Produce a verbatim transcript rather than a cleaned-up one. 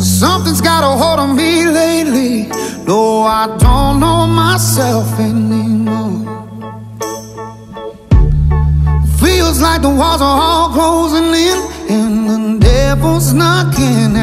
Something's got a hold on me lately. No, I don't know myself anymore. Feels like the walls are all closing in, and the devil's knocking